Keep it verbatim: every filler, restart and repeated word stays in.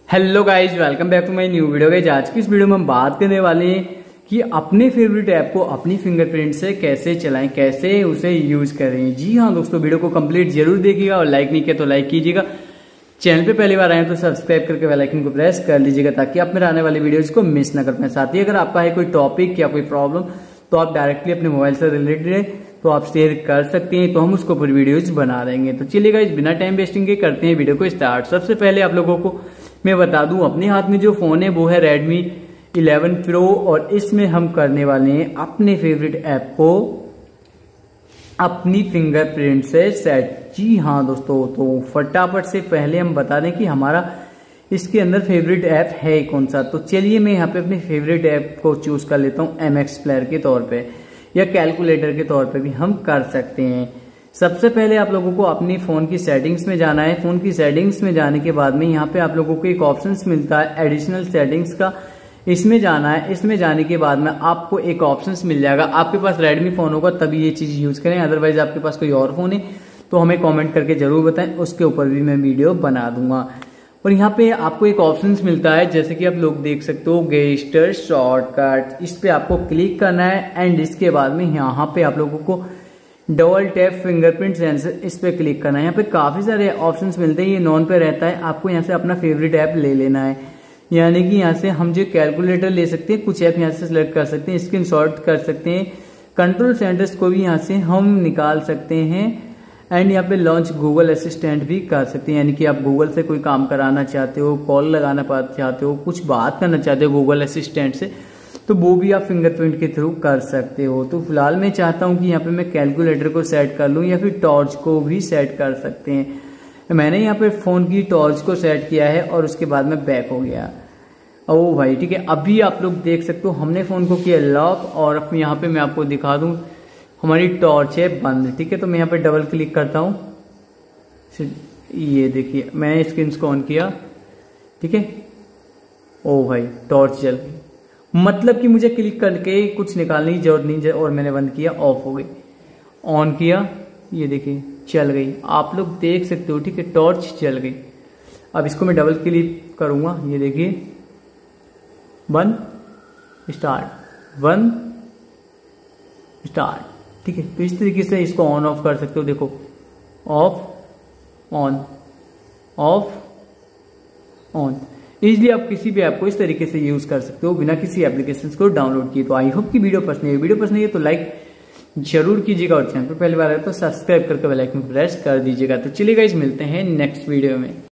Hello guys, welcome back to my new video. Guys आज की इस वीडियो में हम बात करने वाले हैं कि अपने फेवरेट ऐप को अपनी फिंगरप्रिंट से कैसे चलाएं, कैसे उसे यूज करें। जी हाँ दोस्तों, वीडियो को कंप्लीट जरूर देखिएगा और लाइक नहीं किया तो लाइक कीजिएगा। चैनल पे पहली बार आए तो सब्सक्राइब करके बेल आइकन को प्रेस कर लीजिएगा ताकि आप मेरे आने वाली वीडियोज को मिस ना कर पाए। साथ ही अगर आपका है कोई टॉपिक या कोई प्रॉब्लम तो आप डायरेक्टली अपने मोबाइल से रिलेटेड है तो आप शेयर कर सकते हैं, तो हम उसको पूरी वीडियोज बना देंगे। तो चलिए गाइज बिना टाइम वेस्टिंग के करते हैं वीडियो को स्टार्ट। सबसे पहले आप लोगों को मैं बता दूं, अपने हाथ में जो फोन है वो है रेडमी इलेवन प्रो और इसमें हम करने वाले हैं अपने फेवरेट ऐप को अपनी फिंगरप्रिंट से सेट। जी हाँ दोस्तों, तो फटाफट से पहले हम बता दें कि हमारा इसके अंदर फेवरेट ऐप है कौन सा। तो चलिए मैं यहाँ पे अपने फेवरेट ऐप को चूज कर लेता हूँ एम एक्स प्लेयर के तौर पे या कैलकुलेटर के तौर पे भी हम कर सकते हैं। सबसे पहले आप लोगों को अपनी फोन की सेटिंग्स में जाना है। फोन की सेटिंग्स में जाने के बाद में यहाँ पे आप लोगों को एक ऑप्शंस मिलता है एडिशनल सेटिंग्स का, इसमें जाना है। इसमें जाने के बाद में आपको एक ऑप्शंस मिल जाएगा। आपके पास रेडमी फोन होगा तभी ये चीज यूज करें, अदरवाइज आपके पास कोई और फोन है तो हमें कॉमेंट करके जरूर बताएं, उसके ऊपर भी मैं वीडियो बना दूंगा। और यहाँ पे आपको एक ऑप्शंस मिलता है जैसे कि आप लोग देख सकते हो गेस्टर शॉर्टकट, इस पे आपको क्लिक करना है एंड इसके बाद में यहाँ पे आप लोगों को डबल टैप फिंगरप्रिंट सेंसर, इस पे क्लिक करना है। यहाँ पे काफी सारे ऑप्शंस मिलते हैं, ये नॉन पे रहता है। आपको यहाँ से अपना फेवरेट ऐप ले लेना है, यानी कि यहाँ से हम जो कैलकुलेटर ले सकते हैं, कुछ ऐप यहाँ से सिलेक्ट कर सकते हैं, स्क्रीनशॉट कर सकते हैं, कंट्रोल सेंटर्स को भी यहाँ से हम निकाल सकते हैं एंड यहाँ पे लॉन्च गूगल असिस्टेंट भी कर सकते हैं, यानी कि आप गूगल से कोई काम कराना चाहते हो, कॉल लगाना चाहते हो, कुछ बात करना चाहते हो गूगल असिस्टेंट से, तो वो भी आप फिंगरप्रिंट के थ्रू कर सकते हो। तो फिलहाल मैं चाहता हूं कि यहाँ पे मैं कैलकुलेटर को सेट कर लूं या फिर टॉर्च को भी सेट कर सकते हैं। मैंने यहाँ पे फोन की टॉर्च को सेट किया है और उसके बाद में बैक हो गया। ओ भाई ठीक है, अभी आप लोग देख सकते हो हमने फोन को किया लॉक और यहाँ पे मैं आपको दिखा दूं हमारी टॉर्च है बंद। ठीक है, तो मैं यहाँ पे डबल क्लिक करता हूँ, ये देखिए मैंने स्क्रीन को ऑन किया। ठीक है, ओ भाई टॉर्च जल गई, मतलब कि मुझे क्लिक करके कुछ निकालने की जरूरत नहीं और मैंने बंद किया, ऑफ हो गई। ऑन किया, ये देखिए चल गई, आप लोग देख सकते हो। ठीक है, टॉर्च जल गई। अब इसको मैं डबल क्लिक करूंगा, ये देखिए बंद स्टार्ट, बंद स्टार्ट। ठीक है, तो इस तरीके से इसको ऑन ऑफ कर सकते हो। देखो off on off on, easily आप किसी भी ऐप को इस तरीके से यूज कर सकते हो बिना किसी एप्लीकेशन को डाउनलोड किए। तो आई होप कि वीडियो पसंद है। वीडियो पसंद है तो लाइक जरूर कीजिएगा और चैनल पर पहली बार आए तो सब्सक्राइब करके बेल आइकन प्रेस कर दीजिएगा। तो चलिए गाइस मिलते हैं नेक्स्ट वीडियो में।